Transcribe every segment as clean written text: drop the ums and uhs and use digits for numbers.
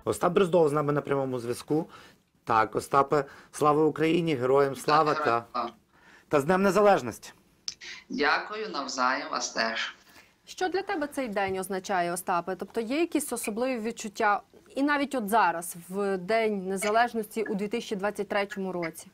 Остап Дроздов з нами на прямому зв'язку. Так, Остапе, слава Україні, героям слава та з Днем Незалежності. Дякую, навзаєм, вас теж. Що для тебе цей день означає, Остапе? Тобто є якісь особливі відчуття, і навіть от зараз, в День Незалежності у 2023 році?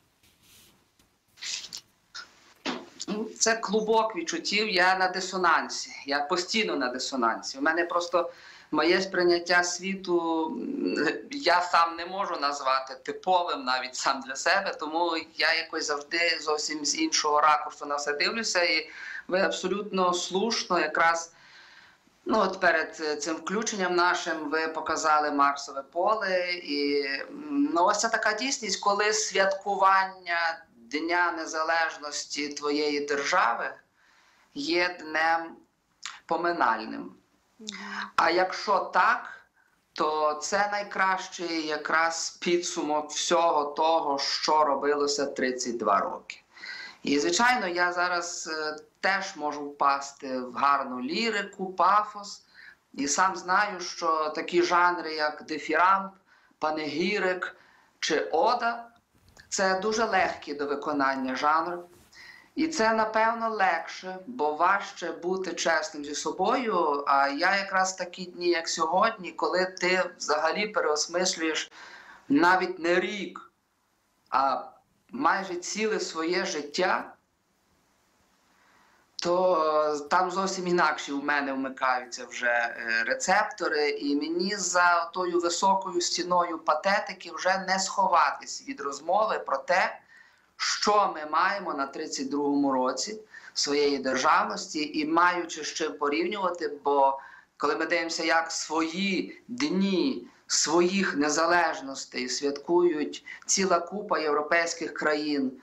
Це клубок відчуттів, я на дисонансі, я постійно на дисонансі. У мене просто моє сприйняття світу, я сам не можу назвати типовим навіть сам для себе, тому я якось завжди зовсім з іншого ракурсу на все дивлюся. І ви абсолютно слушно якраз от перед цим включенням нашим ви показали Марсове поле. І ось це така дійсність, коли святкування Дня Незалежності твоєї держави є днем поминальним. А якщо так, то це найкращий якраз підсумок всього того, що робилося 32 роки. І, звичайно, я зараз теж можу впасти в гарну лірику, пафос. І сам знаю, що такі жанри, як дифірамб, панегірик чи ода, це дуже легкі до виконання жанр. І це, напевно, легше, бо важче бути чесним зі собою. А я якраз такі дні, як сьогодні, коли ти взагалі переосмислюєш навіть не рік, а майже ціле своє життя, то там зовсім інакші у мене вмикаються вже рецептори. І мені за тою високою стіною патетики вже не сховатись від розмови про те, що ми маємо на 32-му році своєї державності і маючи з чим порівнювати, бо коли ми дивимося, як свої дні своїх незалежностей святкують ціла купа європейських країн,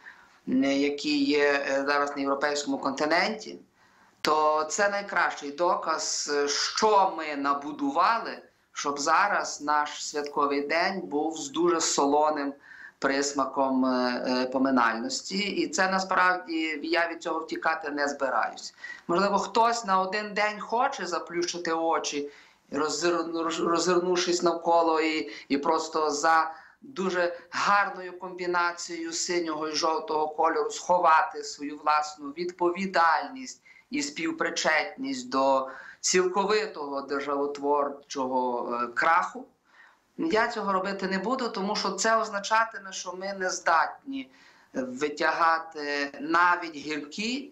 які є зараз на європейському континенті, то це найкращий доказ, що ми набудували, щоб зараз наш святковий день був з дуже солоним присмаком поминальності. І це насправді, я від цього втікати не збираюсь. Можливо, хтось на один день хоче заплющити очі, роззирнувшись навколо і просто за дуже гарною комбінацією синього і жовтого кольору сховати свою власну відповідальність і співпричетність до цілковитого державотворчого краху. Я цього робити не буду, тому що це означатиме, що ми не здатні витягати навіть гіркі,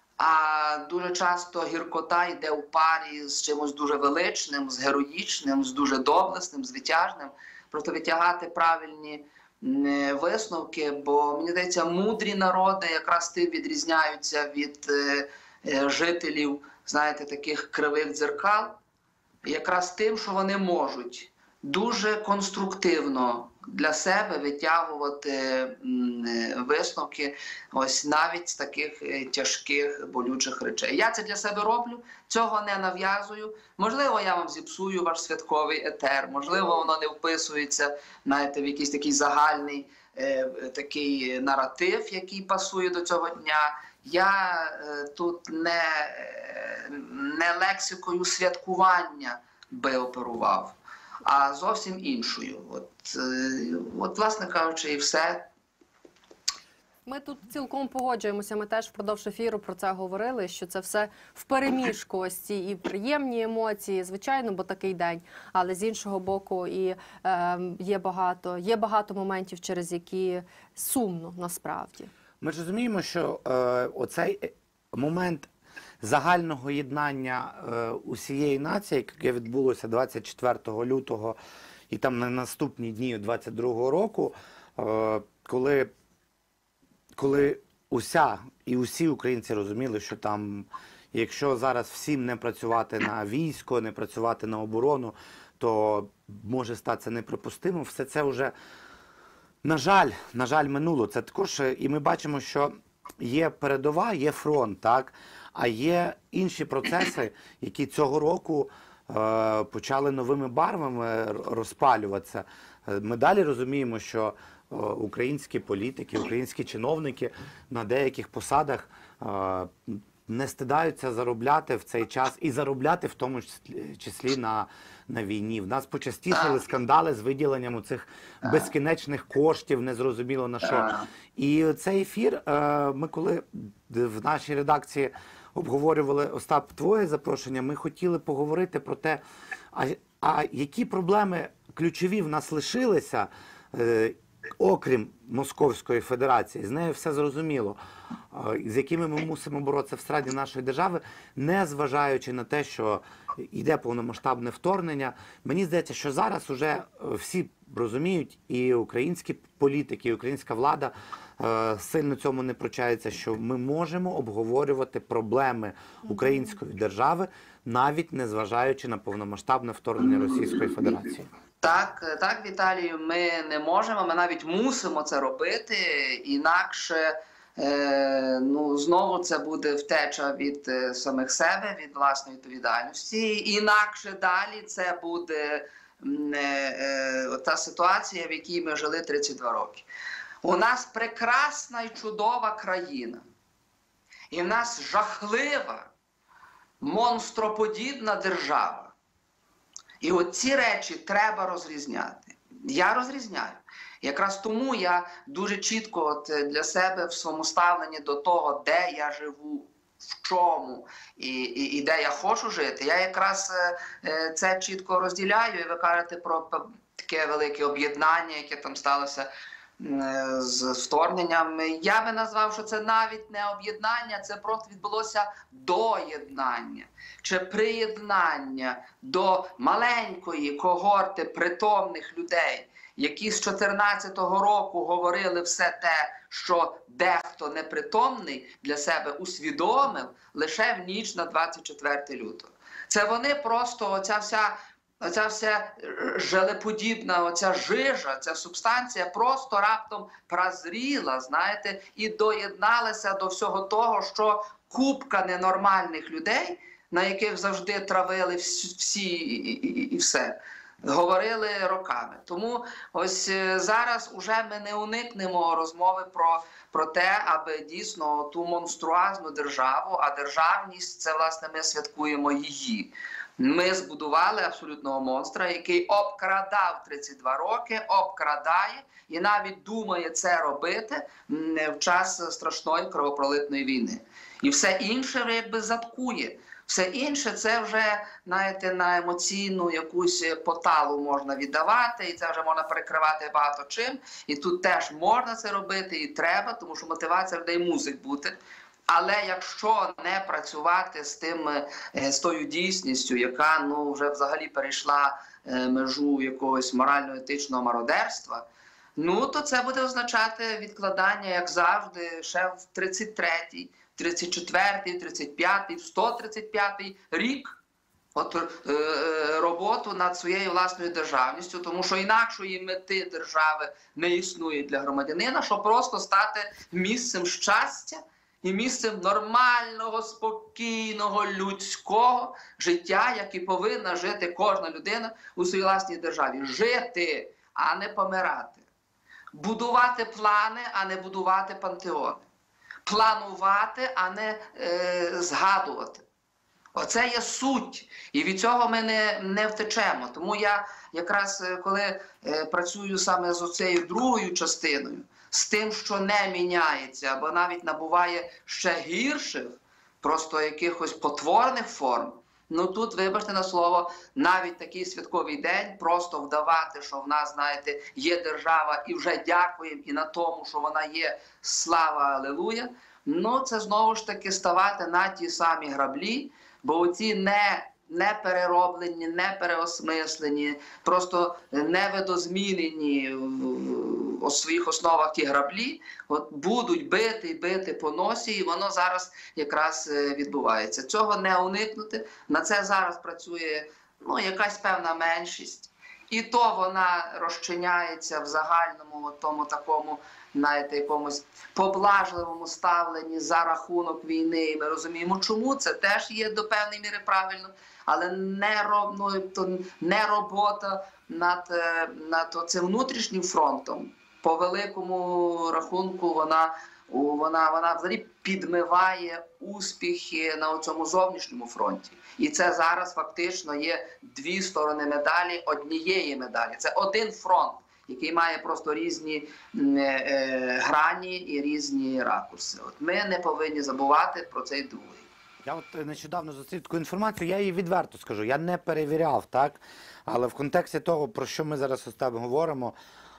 а дуже часто гіркота йде у парі з чимось дуже величним, з героїчним, з дуже доблесним, з витяжним. Просто витягати правильні висновки, бо, мені здається, мудрі народи якраз тим відрізняються від жителів, знаєте, таких кривих дзеркал, якраз тим, що вони можуть дуже конструктивно для себе витягувати висновки ось навіть з таких тяжких, болючих речей. Я це для себе роблю, цього не нав'язую. Можливо, я вам зіпсую ваш святковий етер, можливо, воно не вписується, знаєте, в якийсь такий загальний такий наратив, який пасує до цього дня. Я тут не лексикою святкування би оперував, а зовсім іншою. От, власне кажучи, і все. Ми тут цілком погоджуємося, ми теж впродовж ефіру про це говорили, що це все впереміжку, ось ці і приємні емоції, звичайно, бо такий день, але з іншого боку і є багато моментів, через які сумно насправді. Ми ж розуміємо, що оцей момент загального єднання усієї нації, яке відбулося 24 лютого і там на наступні дні 22-го року, коли усі українці розуміли, що там, якщо зараз всім не працювати на військо, не працювати на оборону, то може статися неприпустимим. Все це вже, на жаль, минуло. Це також, і ми бачимо, що є передова, є фронт, так? А є інші процеси, які цього року почали новими барвами розпалюватися. Ми далі розуміємо, що українські політики, українські чиновники на деяких посадах не стидаються заробляти в цей час і заробляти в тому числі на війні. В нас почастішали скандали з виділенням цих безкінечних коштів, незрозуміло на що. І цей ефір, ми коли в нашій редакції обговорювали, Остап, твоє запрошення, ми хотіли поговорити про те, а які проблеми ключові в нас лишилися, окрім Московської Федерації, з нею все зрозуміло, з якими ми мусимо боротися всередині нашої держави, не зважаючи на те, що йде повномасштабне вторгнення. Мені здається, що зараз уже всі розуміють, і українські політики, і українська влада сильно цьому не пручається, що ми можемо обговорювати проблеми української держави, навіть не зважаючи на повномасштабне вторгнення Російської Федерації. Так, Віталію, ми не можемо, ми навіть мусимо це робити, інакше знову це буде втеча від самих себе, від власної відповідальності, інакше далі це буде та ситуація, в якій ми жили 32 роки. У нас прекрасна і чудова країна, і в нас жахлива, монстроподібна держава. І от ці речі треба розрізняти. Я розрізняю. Якраз тому я дуже чітко для себе в своєму ставленні до того, де я живу, в чому і де я хочу жити, я якраз це чітко розділяю. І ви кажете про таке велике об'єднання, яке там сталося з вторгненням. Я би назвав, що це навіть не об'єднання, це просто відбулося доєднання чи приєднання до маленької когорти притомних людей, які з 14-го року говорили все те, що дехто непритомний для себе усвідомив лише в ніч на 24 лютого. Це вони просто, оця вся желеподібна, оця жижа, ця субстанція просто раптом прозріла, знаєте, і доєдналася до всього того, що купка ненормальних людей, на яких завжди травили всі і все, говорили роками. Тому ось зараз уже ми не уникнемо розмови про те, аби дійсно ту монструозну державу, а державність – це, власне, ми святкуємо її. Ми збудували абсолютного монстра, який обкрадав 32 роки, обкрадає і навіть думає це робити в час страшної кровопролитної війни. І все інше якби заткує. Все інше це вже, знаєте, на емоційну якусь поталу можна віддавати, і це вже можна перекривати багато чим. І тут теж можна це робити, і треба, тому що мотивація людей мусить бути. Але якщо не працювати з тою дійсністю, яка вже взагалі перейшла межу якогось морально-етичного мародерства, то це буде означати відкладання, як завжди, ще в 33-й, 34-й, 35-й, 135-й рік роботу над своєю власною державністю, тому що інакшої мети держави не існує для громадянина, щоб просто стати місцем щастя і місцем нормального, спокійного, людського життя, як і повинна жити кожна людина у своїй власній державі. Жити, а не помирати. Будувати плани, а не будувати пантеони. Планувати, а не згадувати. Оце є суть. І від цього ми не втечемо. Тому я якраз, коли працюю саме з оцею другою частиною, з тим, що не міняється, або навіть набуває ще гірших, просто якихось потворних форм, тут, вибачте на слово, навіть такий святковий день, просто вдавати, що в нас, знаєте, є держава і вже дякуємо і на тому, що вона є, слава, алелуя, це знову ж таки ставати на ті самі граблі, бо оці не перероблені, не переосмислені, просто не видозмінені у своїх основах ті граблі, будуть бити по носі, і воно зараз якраз відбувається. Цього не уникнути, на це зараз працює якась певна меншість, і то вона розчиняється в загальному тому такому, знаєте, якомусь поблажливому ставленні за рахунок війни. І ми розуміємо, чому це теж є до певної міри правильно, але не робота над цим внутрішнім фронтом. По великому рахунку вона взагалі підмиває успіхи на цьому зовнішньому фронті. І це зараз фактично є дві сторони медалі однієї медалі. Це один фронт, який має просто різні грані і різні ракурси. От ми не повинні забувати про цей другий. Я от нещодавно зустрів таку інформацію, я її відверто скажу, я не перевіряв, так? Але в контексті того, про що ми зараз з тобою говоримо,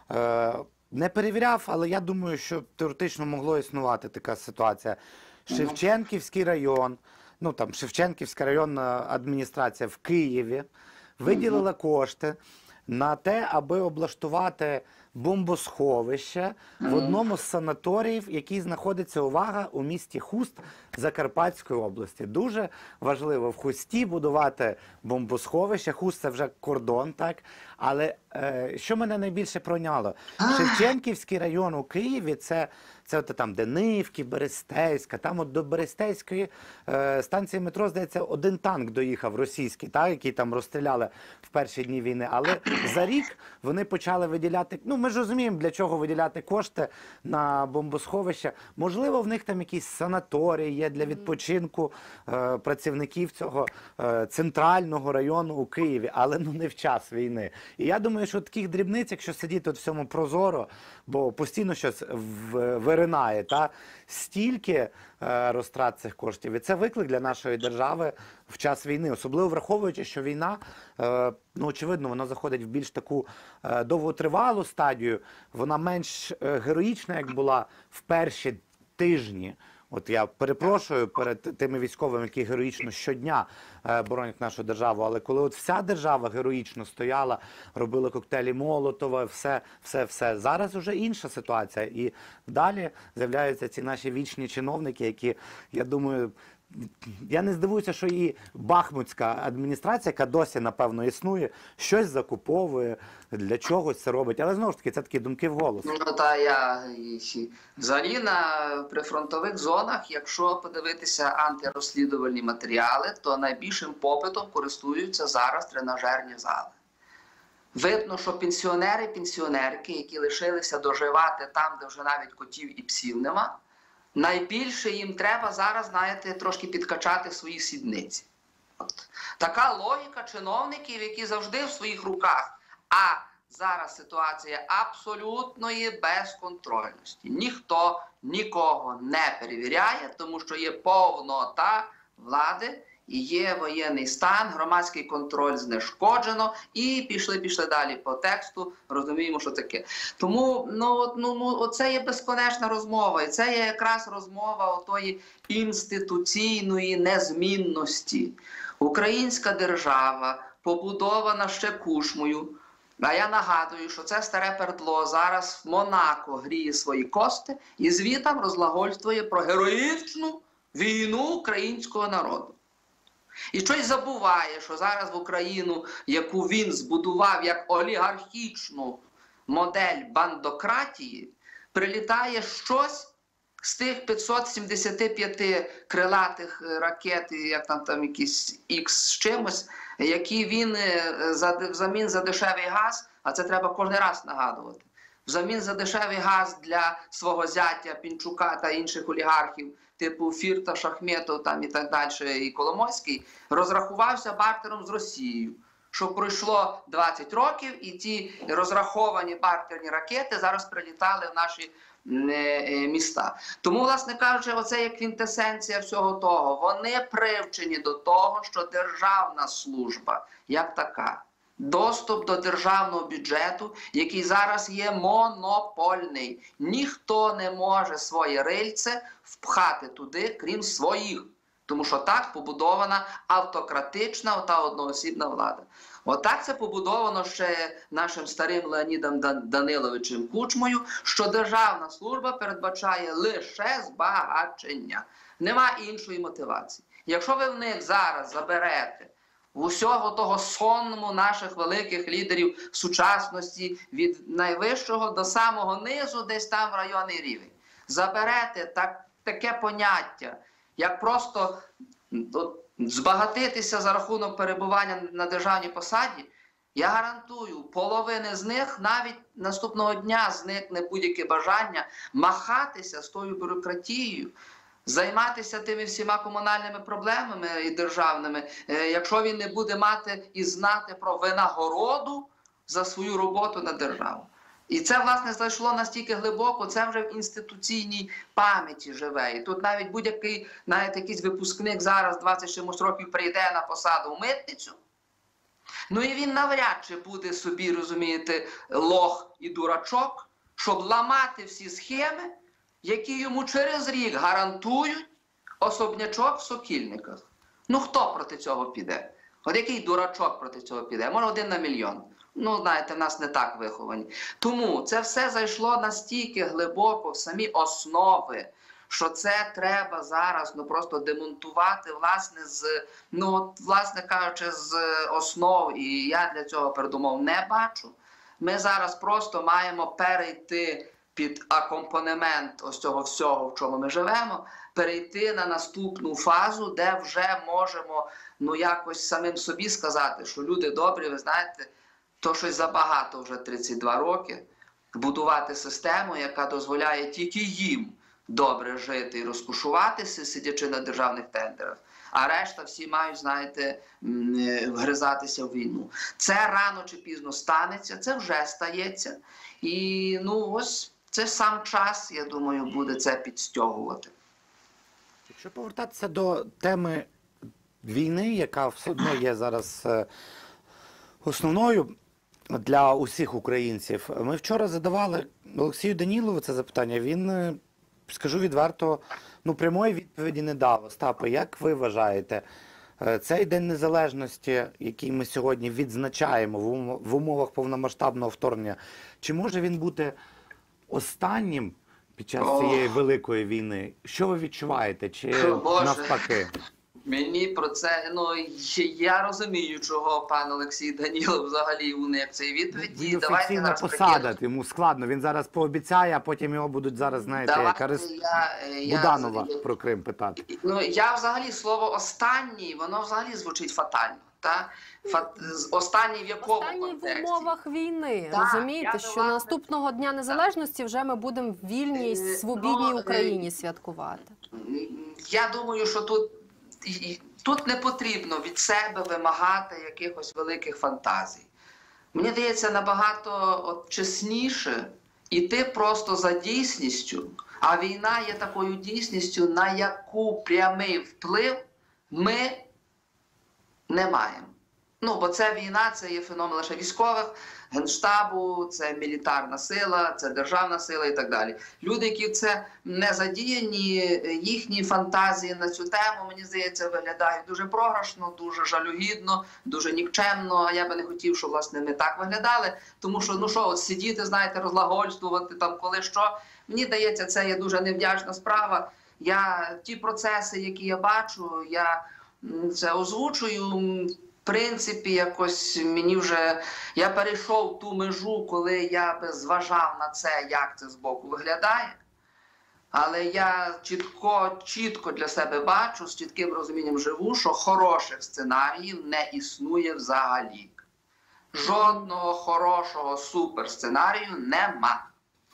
не перевіряв, але я думаю, що теоретично могло існувати така ситуація. Шевченківський район, ну там Шевченківська районна адміністрація в Києві виділила кошти на те, аби облаштувати бомбосховище в одному з санаторіїв, який знаходиться, увага, у місті Хуст Закарпатської області. Дуже важливо в Хусті будувати бомбосховище. Хуст – це вже кордон, так? Але що мене найбільше пройняло? Шевченківський район у Києві – це от там Денивки, Берестейська. Там от до Берестейської станції метро, здається, один танк доїхав російський, так, який там розстріляли в перші дні війни. Але за рік вони почали виділяти, ну ми ж розуміємо, для чого виділяти кошти на бомбосховище. Можливо, в них там якісь санаторії є для відпочинку працівників цього центрального району у Києві, але ну не в час війни. І я думаю, що таких дрібниць, якщо сидіти от в цьому прозоро, бо постійно щось виринає, та стільки розтрат цих коштів. І це виклик для нашої держави в час війни. Особливо враховуючи, що війна, ну очевидно, вона заходить в більш таку довготривалу стадію, вона менш героїчна, як була в перші тижні. От я перепрошую перед тими військовими, які героїчно щодня боронять нашу державу, але коли от вся держава героїчно стояла, робили коктейлі Молотова, все. Зараз вже інша ситуація. І далі з'являються ці наші вічні чиновники, які, я думаю, я не здивуюся, що і бахмутська адміністрація, яка досі, напевно, існує, щось закуповує, для чогось це робить. Але, знову ж таки, це такі думки вголос. Ну, та я взагалі на прифронтових зонах, якщо подивитися антирозслідувальні матеріали, то найбільшим попитом користуються зараз тренажерні зали. Видно, що пенсіонери, пенсіонерки, які лишилися доживати там, де вже навіть котів і псів нема, найбільше їм треба зараз, знаєте, трошки підкачати свої сідниці. От. Така логіка чиновників, які завжди в своїх руках. А зараз ситуація абсолютної безконтрольності. Ніхто нікого не перевіряє, тому що є повнота влади, і є воєнний стан, громадський контроль знешкоджено, і пішли далі по тексту, розуміємо, що таке. Тому оце є безконечна розмова, і це є якраз розмова отої інституційної незмінності. Українська держава, побудована ще Кучмою, а я нагадую, що це старе пердло зараз в Монако гріє свої кости і звітом розлагольствує про героїчну війну українського народу. І щось забуває, що зараз в Україну, яку він збудував як олігархічну модель бандократії, прилітає щось з тих 575 крилатих ракет, як там якісь X з чимось, які він взамін за дешевий газ, а це треба кожен раз нагадувати, взамін за дешевий газ для свого зятя Пінчука та інших олігархів, типу Фірта, Шахметов там і так далі, і Коломойський, розрахувався бартером з Росією. Що пройшло 20 років, і ті розраховані бартерні ракети зараз прилітали в наші міста. Тому, власне кажучи, оце є квінтесенція всього того. Вони привчені до того, що державна служба, як така, доступ до державного бюджету, який зараз є монопольний. Ніхто не може своє рильце впхати туди, крім своїх. Тому що так побудована автократична та одноосібна влада. Отак це побудовано ще нашим старим Леонідом Даниловичем Кучмою, що державна служба передбачає лише збагачення. Нема іншої мотивації. Якщо ви в них зараз заберете усього того сонму наших великих лідерів сучасності від найвищого до самого низу, десь там в районний рівень, заберете таке поняття, як просто збагатитися за рахунок перебування на державній посаді, Я гарантую, половини з них навіть наступного дня зникне будь-яке бажання махатися з тою бюрократією, займатися тими всіма комунальними проблемами і державними, якщо він не буде мати і знати про винагороду за свою роботу на державу. І це, власне, зайшло настільки глибоко, це вже в інституційній пам'яті живе. І тут навіть будь-який, навіть якийсь випускник зараз 20 чимось років прийде на посаду в митницю, ну і він навряд чи буде собі, розумієте, лох і дурачок, щоб ламати всі схеми, які йому через рік гарантують особнячок в Сокільниках. Ну хто проти цього піде? От який дурачок проти цього піде? Може 1 на мільйон. Ну, знаєте, в нас не так виховані. Тому це все зайшло настільки глибоко в самі основи, що це треба зараз просто демонтувати, власне, власне кажучи, з основ. І я для цього передумов не бачу. Ми зараз просто маємо перейти під акомпанемент ось цього всього, в чому ми живемо, перейти на наступну фазу, де вже можемо якось самим собі сказати, що люди добрі, ви знаєте, то щось забагато вже 32 роки, будувати систему, яка дозволяє тільки їм добре жити і розкошуватися, сидячи на державних тендерах, а решта всі мають, знаєте, вгризатися в війну. Це рано чи пізно станеться, це вже стається. І, ось, це сам час, я думаю, буде це підстягувати. Якщо повертатися до теми війни, яка все одно є зараз основною для усіх українців, ми вчора задавали Олексію Данілову це запитання. Він, скажу відверто, прямої відповіді не дав. Остапе, як ви вважаєте, цей День Незалежності, який ми сьогодні відзначаємо в умовах повномасштабного вторгнення, чи може він бути останнім під час цієї великої війни? Що ви відчуваєте? Чи навпаки? Мені про це, я розумію, чого пан Олексій Данілов взагалі уник цієї відповіді. Він офіційна посада, йому складно. Він зараз пообіцяє, а потім його будуть зараз, знаєте, Буданова про Крим питати. Я взагалі, слово «останній», воно взагалі звучить фатально. Останній в якому останній контексті? В умовах війни. Розумієте, що наступного Дня Незалежності вже ми будемо в вільній, свобідній Україні святкувати. Я думаю, що тут не потрібно від себе вимагати якихось великих фантазій. Мені здається, набагато чесніше іти просто за дійсністю, а війна є такою дійсністю, на яку прямий вплив ми не маємо. Бо це війна, це є феномен лише військових, Генштабу, це мілітарна сила, це державна сила і так далі. Люди, які в це не задіяні, їхні фантазії на цю тему, мені здається, виглядають дуже програшно, дуже жалюгідно, дуже нікчемно. А я би не хотів, щоб, власне, ми так виглядали. Тому що, сидіти, знаєте, розлагольствувати там коли що. Мені здається, це є дуже невдячна справа. Ті процеси, які я бачу, я це озвучую. В принципі, якось мені вже, я перейшов ту межу, коли я би зважав на це, як це збоку виглядає. Але я чітко для себе бачу, з чітким розумінням живу, що хороших сценаріїв не існує взагалі. Жодного хорошого суперсценарію нема.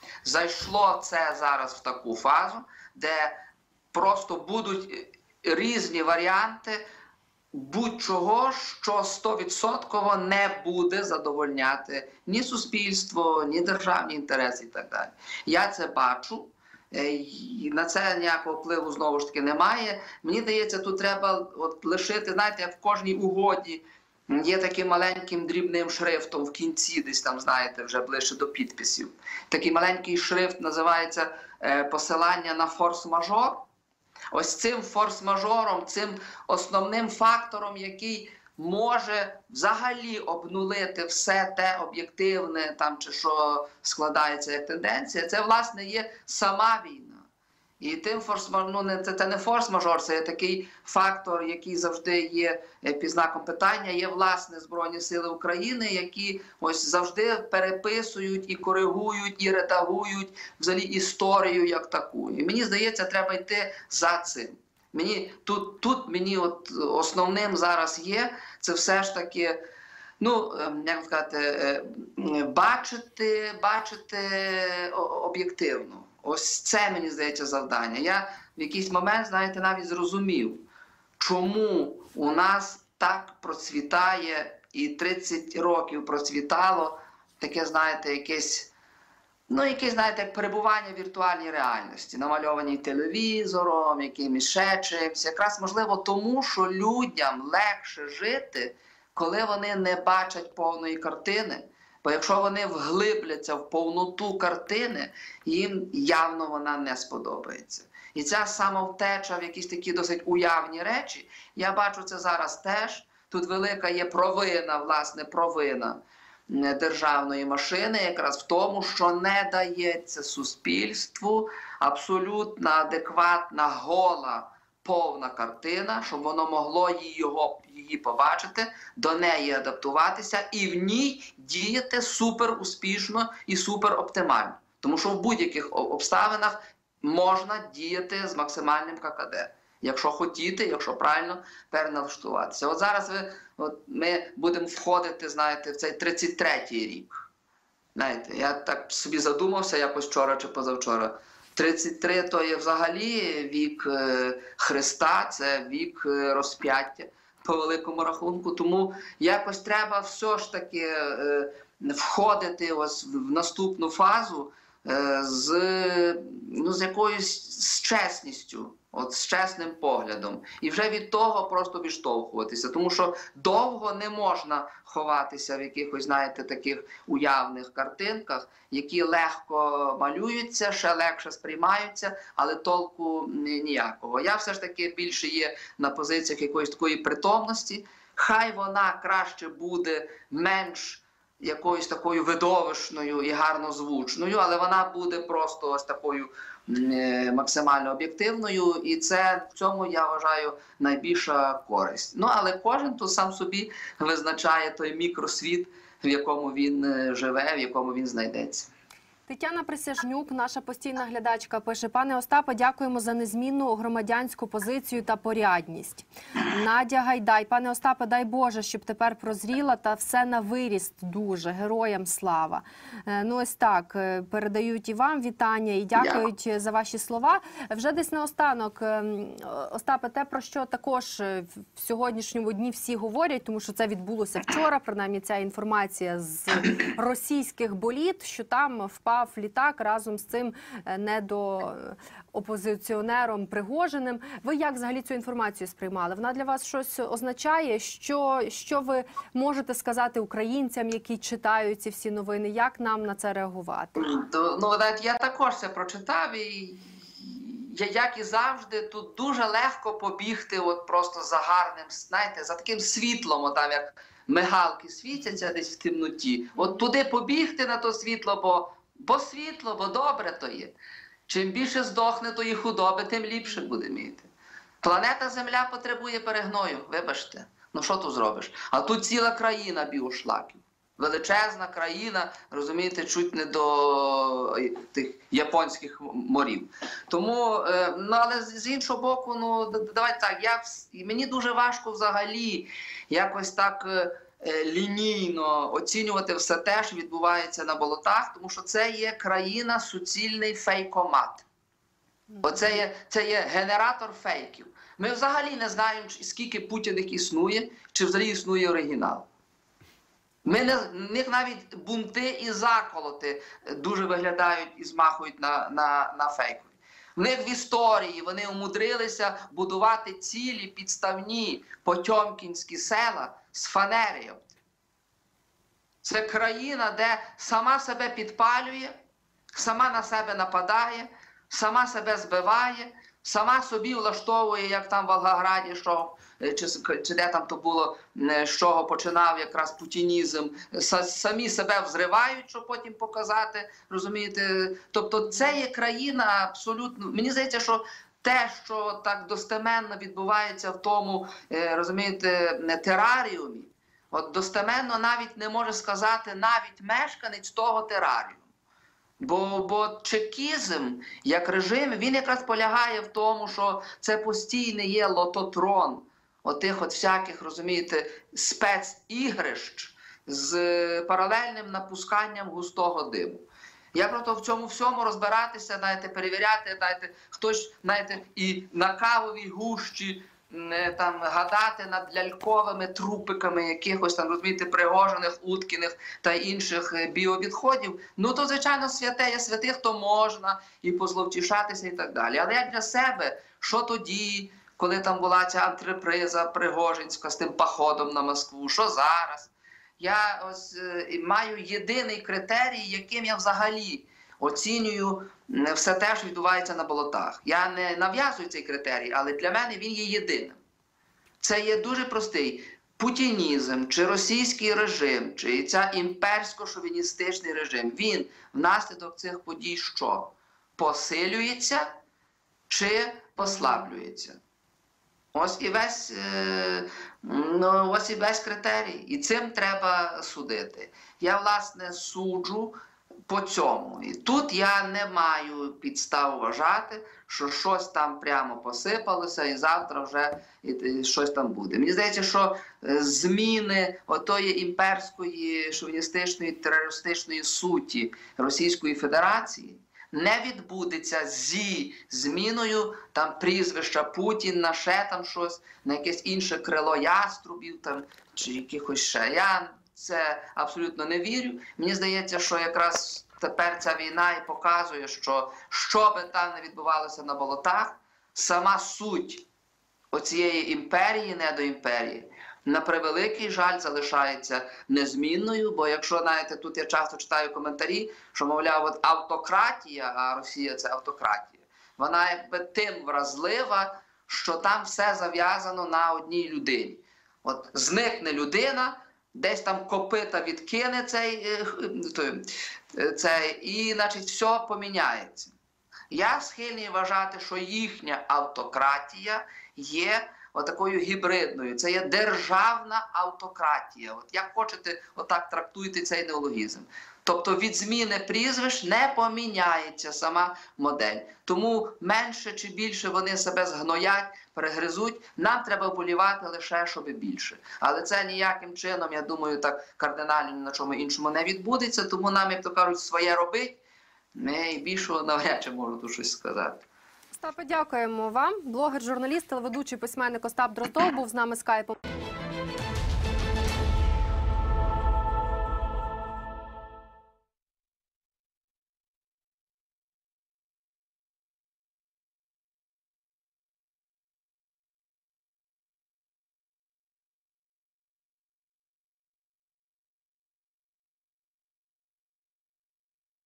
Зайшло це зараз в таку фазу, де просто будуть різні варіанти будь-чого, що 100% не буде задовольняти ні суспільство, ні державні інтереси і так далі. Я це бачу, і на це ніякого впливу знову ж таки немає. Мені здається, тут треба лишити, знаєте, як в кожній угоді є таким маленьким дрібним шрифтом в кінці, десь там, знаєте, вже ближче до підписів. Такий маленький шрифт називається посилання на форс-мажор. Ось цим форс-мажором, цим основним фактором, який може взагалі обнулити все те об'єктивне, чи що складається як тенденція, це, власне, є сама війна. І тим це не форс-мажор, це такий фактор, який завжди є під знаком питання, є, власне, Збройні Сили України, які ось завжди переписують і коригують, і редагують взагалі історію як таку. І мені здається, треба йти за цим. Тут мені основним зараз є, це все ж таки ну, як сказати, бачити об'єктивно. Ось це, мені здається, завдання. Я в якийсь момент, знаєте, навіть зрозумів, чому у нас так процвітає і 30 років процвітало таке, знаєте, якесь, знаєте, як перебування в віртуальній реальності, намальовані телевізором, якимось ще чимось. Якраз, можливо, тому, що людям легше жити, коли вони не бачать повної картини. Бо якщо вони вглибляться в повноту картини, їм явно вона не сподобається. І ця самовтеча в якісь такі досить уявні речі, я бачу це зараз теж. Тут велика є провина державної машини якраз в тому, що не дається суспільству абсолютно адекватна, гола, повна картина, щоб воно могло її побачити, до неї адаптуватися і в ній діяти супер успішно і супер оптимально. Тому що в будь-яких обставинах можна діяти з максимальним ККД. Якщо хотіти, якщо правильно переналаштуватися. От зараз ми будемо входити, знаєте, в цей 33-й рік. Знаєте, я так собі задумався якось вчора чи позавчора. 33 – то є взагалі вік Христа, це вік розп'яття по великому рахунку. Тому якось треба все ж таки входити ось в наступну фазу з якоюсь чесністю, з чесним поглядом. І вже від того просто відштовхуватися. Тому що довго не можна ховатися в якихось, знаєте, таких уявних картинках, які легко малюються, ще легше сприймаються, але толку ніякого. Я все ж таки більше є на позиціях якоїсь такої притомності. Хай вона краще буде менш якоюсь такою видовищною і гарнозвучною, але вона буде просто ось такою максимально об'єктивною, і це в цьому, я вважаю, найбільша користь. Ну, але кожен тут сам собі визначає той мікросвіт, в якому він живе, в якому він знайдеться. Тетяна Присяжнюк, наша постійна глядачка, пише: «Пане Остапе, дякуємо за незмінну громадянську позицію та порядність». Надя Гайдай: «Пане Остапе, дай Боже, щоб тепер прозріла та все на виріст дуже. Героям слава». Ну ось так, передають і вам вітання і дякують за ваші слова. Вже десь наостанок, Остапе, те, про що також в сьогоднішньому дні всі говорять, тому що це відбулося вчора, принаймні ця інформація з російських боліт, що там впав літак разом з цим недоопозиціонером Пригожиним. Ви як взагалі цю інформацію сприймали? Вона для вас щось означає? Що ви можете сказати українцям, які читають ці всі новини? Як нам на це реагувати? Ну, я також це прочитав, і як і завжди, тут дуже легко побігти от просто за гарним, знаєте, за таким світлом, там як мигалки світяться десь в темноті. От туди побігти на то світло, бо світло, бо добре то є. Чим більше здохне тої худоби, тим ліпше буде міти. Планета Земля потребує перегною, вибачте. Ну що тут зробиш? А тут ціла країна біошлаків. Величезна країна, розумієте, чуть не до тих японських морів. Тому, але з іншого боку, давайте так, мені дуже важко взагалі якось так лінійно оцінювати все те, що відбувається на болотах, тому що це є країна суцільний фейкомат. Це є генератор фейків. Ми взагалі не знаємо, скільки Путіних існує, чи взагалі існує оригінал. В них навіть бунти і заколоти дуже виглядають і змахують на фейкові. В них в історії вони умудрилися будувати цілі підставні потьомкінські села з фанери. Це країна, де сама себе підпалює, сама на себе нападає, сама себе збиває, сама собі влаштовує, як там в Волгограді, чи де там то було, з чого починав якраз путінізм, самі себе взривають, щоб потім показати, розумієте? Тобто це є країна абсолютно, мені здається, що те, що так достеменно відбувається в тому, розумієте, тераріумі, от достеменно навіть не може сказати навіть мешканець того тераріуму. Бо чекізм, як режим, він якраз полягає в тому, що це постійний є лототрон отих от всяких, розумієте, спецігрищ, з паралельним напусканням густого диму. Я просто в цьому всьому розбиратися, знаєте, перевіряти, знаєте, хтось, знаєте, і на кавовій гущі там гадати над ляльковими трупиками якихось там, розумієте, Пригожиних, Уткіних та інших біовідходів. Ну, то, звичайно, святе є святих, то можна і позловтішатися і так далі. Але я для себе, що тоді, коли там була ця антреприза пригожинська з тим походом на Москву, що зараз? Я ось маю єдиний критерій, яким я взагалі оцінюю все те, що відбувається на болотах. Я не нав'язую цей критерій, але для мене він є єдиним. Це є дуже простий путінізм, чи російський режим, чи ця імперсько-шовіністичний режим. Він внаслідок цих подій що? Посилюється чи послаблюється? Ось і весь критерій. І цим треба судити. Я, власне, суджу по цьому. І тут я не маю підстав вважати, що щось там прямо посипалося і завтра вже щось там буде. Мені здається, що зміни отої імперської, шовіністичної, терористичної суті Російської Федерації не відбудеться зі зміною там прізвища Путін на ще там щось, на якесь інше крило яструбів там, чи якихось ще. Я це абсолютно не вірю. Мені здається, що якраз тепер ця війна і показує, що би там не відбувалося на болотах, сама суть оцієї імперії, недоімперії, на превеликий жаль, залишається незмінною, бо якщо, знаєте, тут я часто читаю коментарі, що, мовляв, от автократія, а Росія – це автократія, вона якби тим вразлива, що там все зав'язано на одній людині. От зникне людина, десь там копита відкине цей і, значить, все поміняється. Я схильний вважати, що їхня автократія є отакою гібридною. Це є державна автократія. От як хочете, отак трактуйте цей неологізм. Тобто від зміни прізвищ не поміняється сама модель. Тому менше чи більше вони себе згноять, перегризуть. Нам треба вболівати лише, щоб більше. Але це ніяким чином, я думаю, так кардинально ні на чому іншому не відбудеться. Тому нам, як то кажуть, своє робить. І більшого навряд чи можу тут щось сказати. Остапе, дякуємо вам. Блогер, журналіст, телеведучий, письменник Остап Дроздов був з нами скайпом.